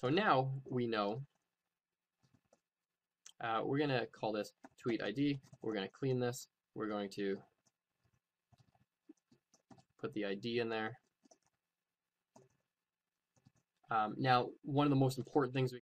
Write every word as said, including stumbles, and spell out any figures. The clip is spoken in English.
So now we know, uh, we're going to call this tweet I D. We're going to clean this. We're going to put the I D in there. Um, now, one of the most important things we